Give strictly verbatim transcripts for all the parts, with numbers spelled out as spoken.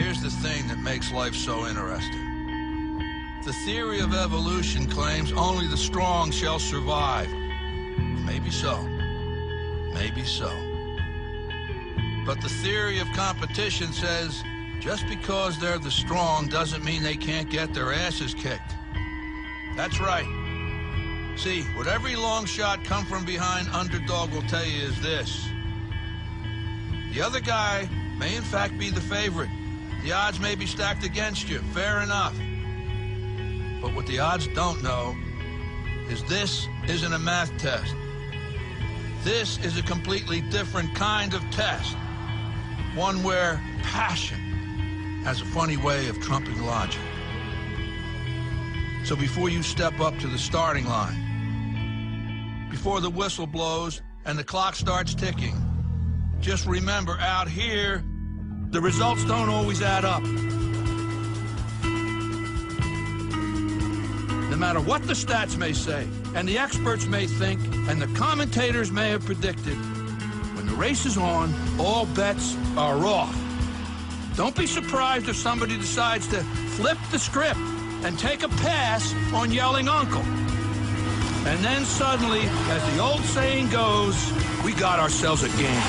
Here's the thing that makes life so interesting. The theory of evolution claims only the strong shall survive. Maybe so. Maybe so. But the theory of competition says just because they're the strong doesn't mean they can't get their asses kicked. That's right. See, what every long shot come from behind underdog will tell you is this. The other guy may in fact be the favorite. The odds may be stacked against you, fair enough. But what the odds don't know is this isn't a math test. This is a completely different kind of test. One where passion has a funny way of trumping logic. So before you step up to the starting line, before the whistle blows and the clock starts ticking, just remember, out here, the results don't always add up. No matter what the stats may say, and the experts may think, and the commentators may have predicted, when the race is on, all bets are off. Don't be surprised if somebody decides to flip the script and take a pass on yelling uncle. And then suddenly, as the old saying goes, we got ourselves a game.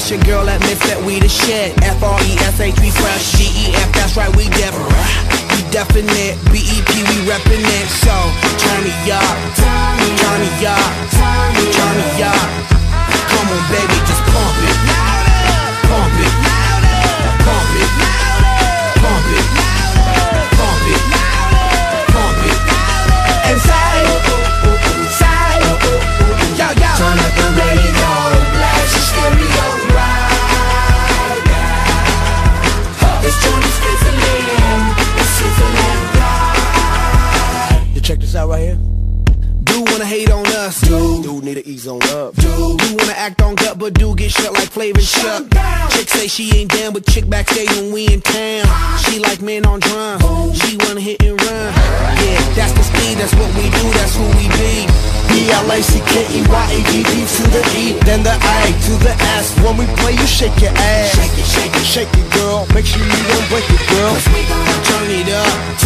unless your girl admits that we the shit. F R E S H, we fresh. G E F, that's right, we different. We definite. B E P, we reppin' it. So, turn me up, turn me up, turn me up. Come on, baby, just pump it. Pump it. Pump it. Pump it. Pump it. Pump it. And say, say, yo, yo. Turn up the radio, blast your stereo right now. This joint is sizzling, it's sizzling right. You check this out right here. Dude wanna hate on us, dude. Dude need to ease on up, dude. Dude wanna act on gut, but dude get shut like Flavor Shut. Chick say she ain't down, but chick backstage when we in town. She like men on drum, she wanna hit and run. Yeah, that's the speed, that's what we do, that's who we be. B L A C K E Y A D D to the E, then the A to the S. When we play, you shake your ass. Shake it, shake it, shake it, girl. Make sure you don't break it, girl. Cause we gon' turn it up.